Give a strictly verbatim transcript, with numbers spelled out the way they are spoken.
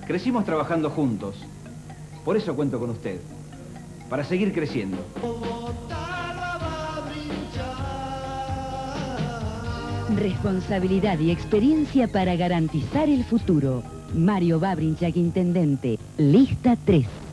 Crecimos trabajando juntos. Por eso cuento con usted. Para seguir creciendo. Responsabilidad y experiencia para garantizar el futuro. Mario Babrinchak, intendente. Lista tres.